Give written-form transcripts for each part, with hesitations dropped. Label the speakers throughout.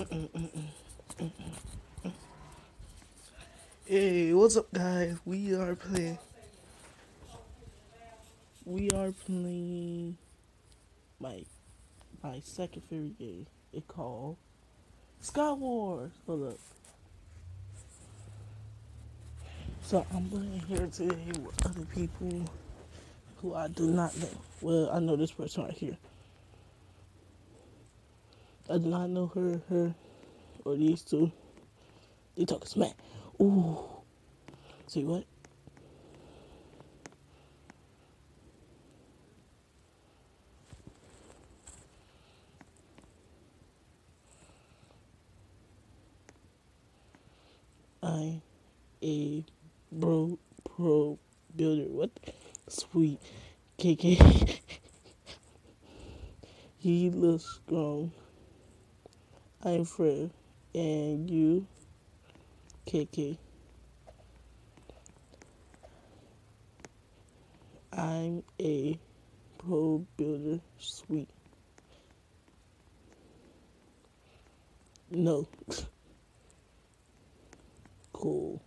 Speaker 1: Hey, what's up, guys? We are playing my second favorite game. It called Sky Wars. Hold up. So I'm playing here today with other people who I do not know. Well, I know this person right here. I do not know her, or these two. They talking smack. Ooh. See what? I'm a pro builder. What? Sweet. KK. He looks strong. I'm Fred. And you, KK. I'm a pro builder. Sweet. No. Cool.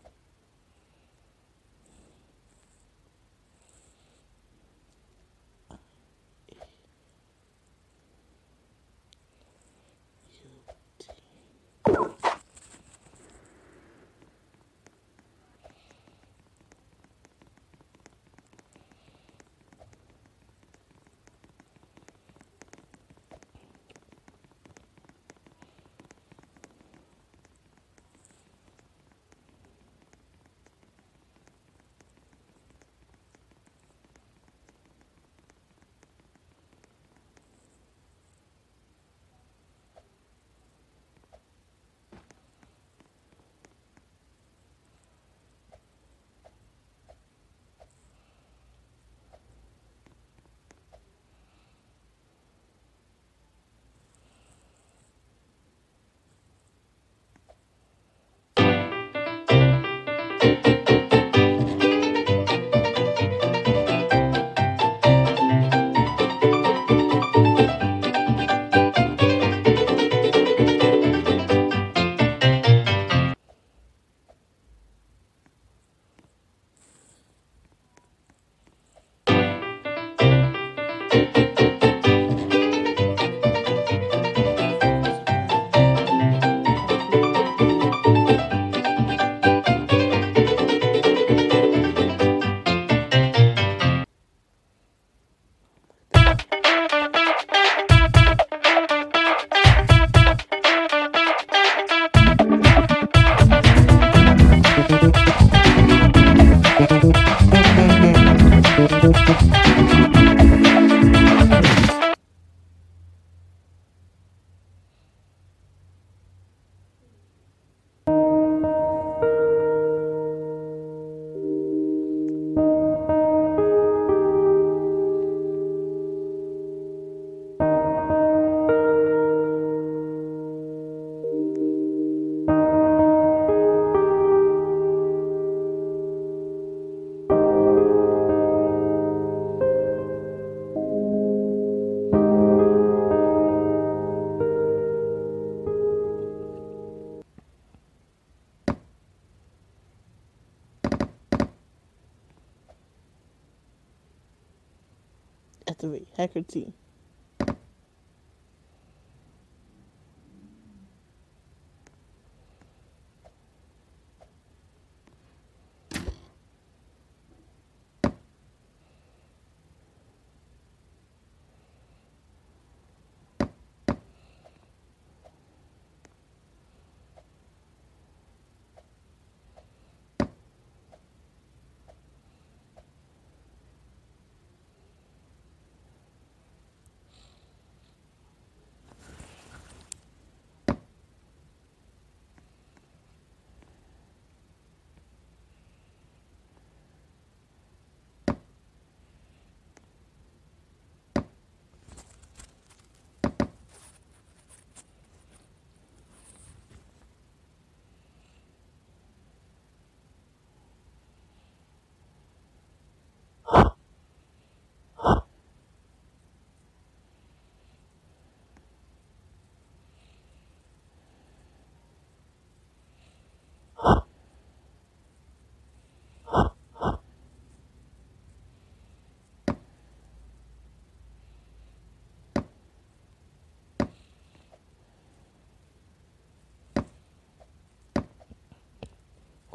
Speaker 1: Activate Hacker T.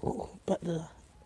Speaker 1: But the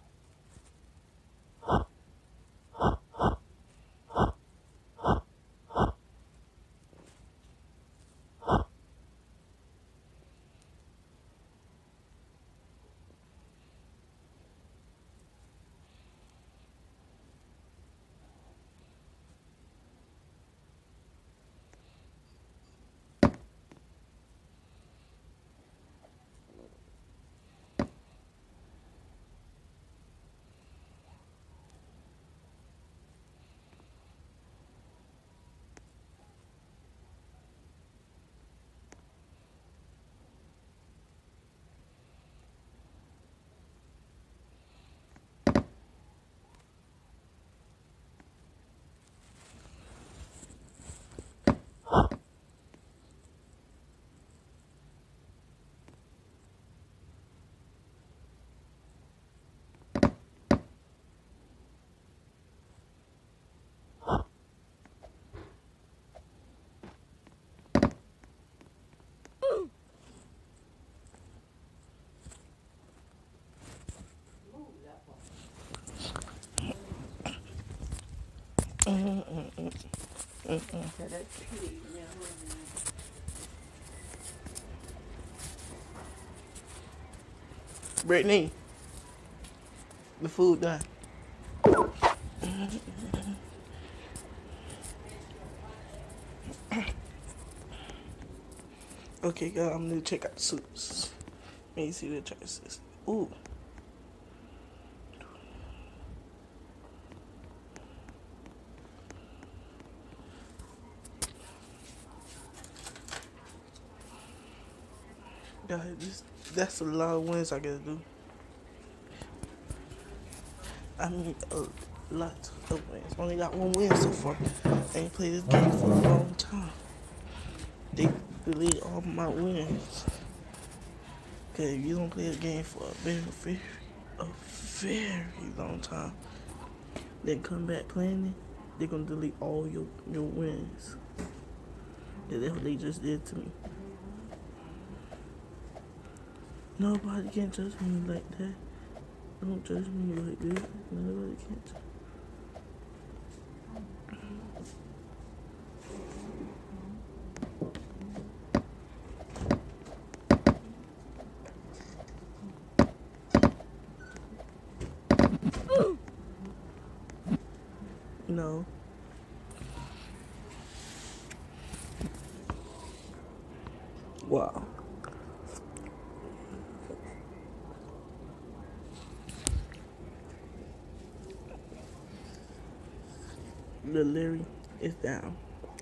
Speaker 1: Brittany, the food done. Okay, girl, I'm gonna check out the suits. Let me see the choices. Ooh. God, that's a lot of wins I gotta do. I mean, a lot of wins. Only got one win so far. I ain't played this game for a long time. They delete all my wins. Cause if you don't play a game for a very long time, then come back playing it, they're gonna delete all your wins. Yeah, that's what they just did to me. Nobody can judge me like that. Don't judge me like this. Nobody can judge. No. Wow. The Larry is down.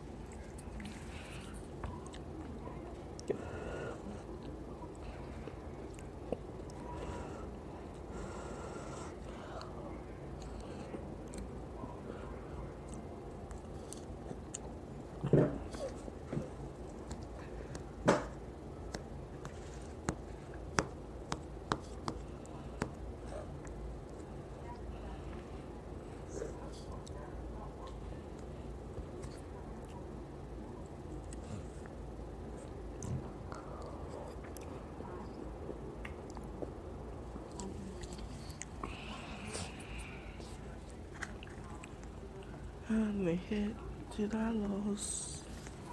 Speaker 1: How many hit did I lose?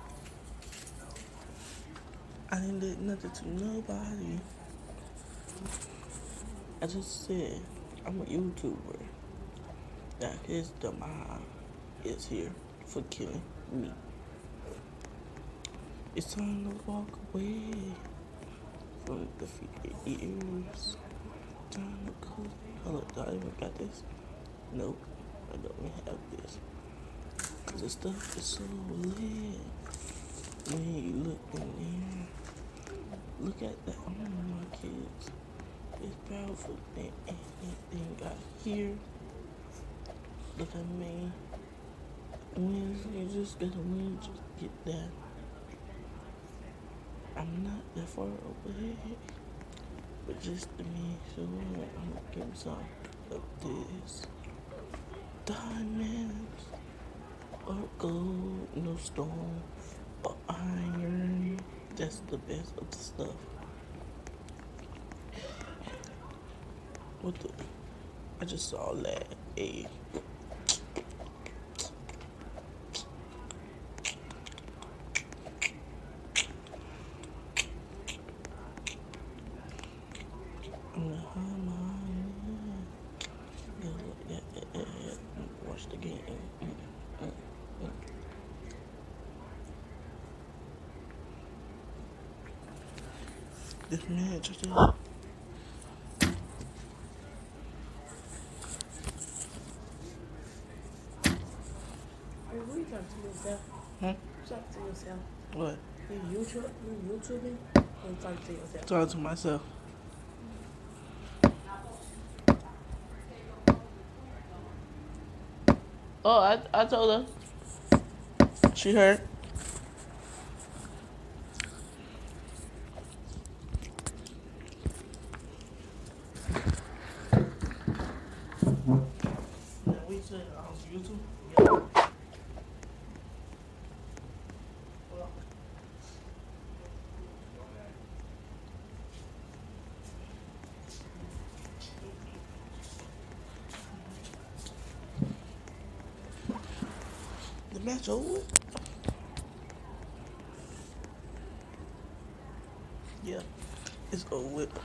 Speaker 1: I didn't do nothing to nobody. I just said I'm a YouTuber. That his dumb eye is here for killing me. It's time to walk away from defeated ears. Time to go. Hold up, do I even got this? Nope, I don't even have this. Cause the stuff is so lit. When you look in there, look at that. I don't know my kids. It's powerful. Anything got here. Look at me. When you just gotta win, just get that. I'm not that far away, but just to make sure I'm gonna give some of this. Diamonds or gold, no stone or iron. That's the best of the stuff. What the? I just saw that. Hey. Watch the game. This man just.
Speaker 2: Hey, who you talking to yourself?
Speaker 1: Huh?
Speaker 2: Talk to yourself.
Speaker 1: What?
Speaker 2: You YouTubing? Or you talking to yourself?
Speaker 1: Talking to myself. Oh, I told her. She heard. Yeah, we said on YouTube. Yeah. The match over. Yeah, it's over with.